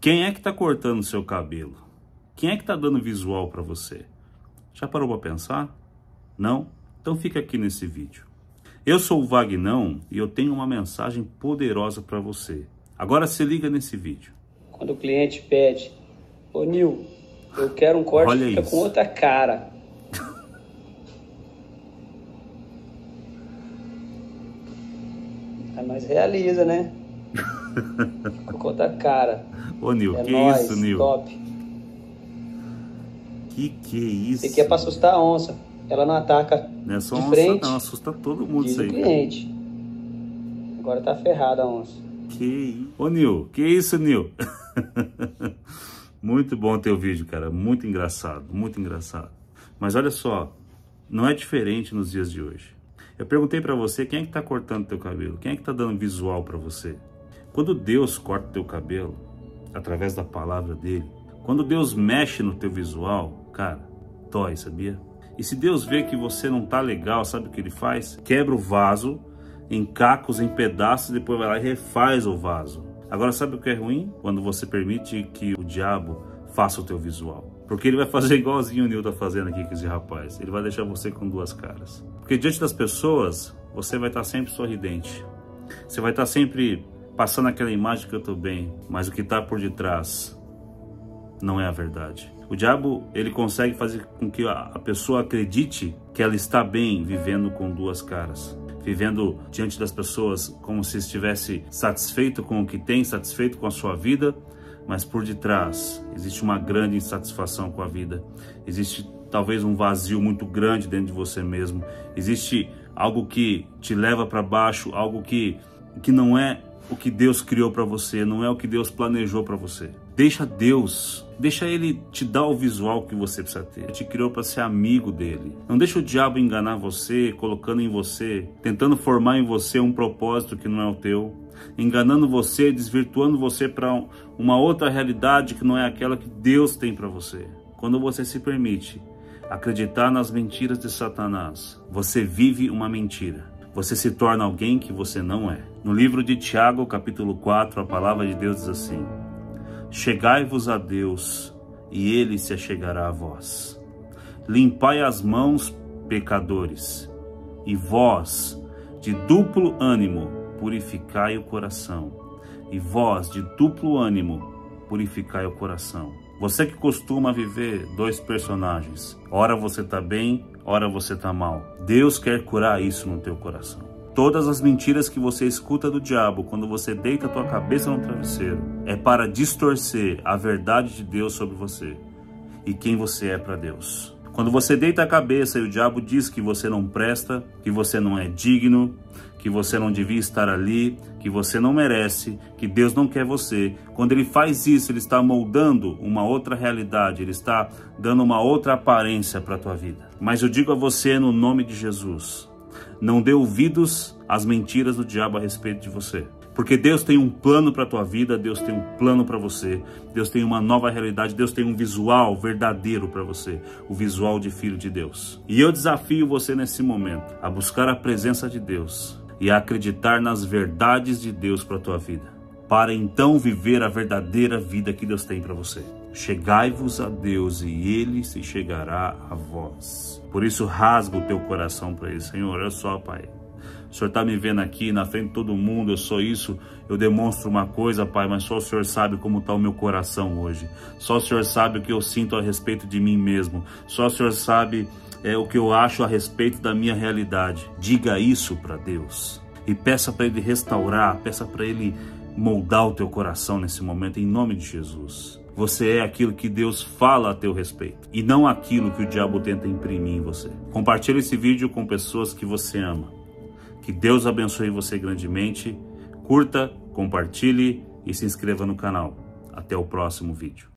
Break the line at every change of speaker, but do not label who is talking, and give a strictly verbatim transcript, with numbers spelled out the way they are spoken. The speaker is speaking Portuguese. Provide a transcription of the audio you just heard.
Quem é que está cortando o seu cabelo? Quem é que está dando visual para você? Já parou para pensar? Não? Então fica aqui nesse vídeo. Eu sou o Vagnão e eu tenho uma mensagem poderosa para você. Agora se liga nesse vídeo.
Quando o cliente pede, ô Nil, eu quero um corte
Olha
que fica
isso.
com outra cara. Aí nós realiza, né? Com outra cara.
Ô Nil,
é
que
nóis,
isso, Nil?
Top.
Que que é isso?
Isso aqui é pra assustar a onça. Ela não ataca
Não é só
de
onça,
frente,
não, assusta todo mundo
diz
isso
o
aí.
cliente. Agora tá ferrada a onça.
Que isso? Ô Nil, que isso, Nil? Muito bom teu vídeo, cara. Muito engraçado, muito engraçado. Mas olha só, não é diferente nos dias de hoje. Eu perguntei pra você quem é que tá cortando teu cabelo, quem é que tá dando visual pra você. Quando Deus corta teu cabelo, através da palavra dele, quando Deus mexe no teu visual, cara, dói, sabia? E se Deus vê que você não tá legal, sabe o que ele faz? Quebra o vaso em cacos, em pedaços, e depois vai lá e refaz o vaso. Agora sabe o que é ruim? Quando você permite que o diabo faça o teu visual. Porque ele vai fazer igualzinho o Nil tá fazendo aqui com esse rapaz. Ele vai deixar você com duas caras. Porque diante das pessoas, você vai estar sempre sorridente. Você vai estar sempre passando aquela imagem que eu tô bem. Mas o que tá por detrás não é a verdade. O diabo, ele consegue fazer com que a pessoa acredite que ela está bem vivendo com duas caras. Vivendo diante das pessoas como se estivesse satisfeito com o que tem, satisfeito com a sua vida, mas por detrás existe uma grande insatisfação com a vida. Existe talvez um vazio muito grande dentro de você mesmo. Existe algo que te leva para baixo, algo que, que não é o que Deus criou para você, não é o que Deus planejou para você. Deixa Deus, deixa Ele te dar o visual que você precisa ter. Ele te criou para ser amigo dele. Não deixa o diabo enganar você, colocando em você, tentando formar em você um propósito que não é o teu, enganando você, desvirtuando você para uma outra realidade que não é aquela que Deus tem para você. Quando você se permite acreditar nas mentiras de Satanás, você vive uma mentira. Você se torna alguém que você não é. No livro de Tiago, capítulo quatro, a palavra de Deus diz assim: chegai-vos a Deus, e Ele se achegará a vós. Limpai as mãos, pecadores, e vós, de duplo ânimo, purificai o coração. E vós, de duplo ânimo, purificai o coração. Você que costuma viver dois personagens, ora você está bem, ora você está mal. Deus quer curar isso no teu coração. Todas as mentiras que você escuta do diabo quando você deita a tua cabeça no travesseiro é para distorcer a verdade de Deus sobre você e quem você é para Deus. Quando você deita a cabeça e o diabo diz que você não presta, que você não é digno, que você não devia estar ali, que você não merece, que Deus não quer você. Quando ele faz isso, ele está moldando uma outra realidade, ele está dando uma outra aparência para a tua vida. Mas eu digo a você no nome de Jesus, não dê ouvidos às mentiras do diabo a respeito de você. Porque Deus tem um plano para a tua vida, Deus tem um plano para você, Deus tem uma nova realidade, Deus tem um visual verdadeiro para você, o visual de filho de Deus. E eu desafio você nesse momento a buscar a presença de Deus e a acreditar nas verdades de Deus para a tua vida, para então viver a verdadeira vida que Deus tem para você. Chegai-vos a Deus e Ele se chegará a vós. Por isso rasga o teu coração para Ele. Senhor, olha só, Pai. O Senhor está me vendo aqui na frente de todo mundo, eu sou isso, eu demonstro uma coisa, Pai, mas só o Senhor sabe como está o meu coração hoje. Só o Senhor sabe o que eu sinto a respeito de mim mesmo. Só o Senhor sabe é, o que eu acho a respeito da minha realidade. Diga isso para Deus e peça para Ele restaurar, peça para Ele moldar o teu coração nesse momento, em nome de Jesus. Você é aquilo que Deus fala a teu respeito e não aquilo que o diabo tenta imprimir em você. Compartilhe esse vídeo com pessoas que você ama. Que Deus abençoe você grandemente. Curta, compartilhe e se inscreva no canal. Até o próximo vídeo.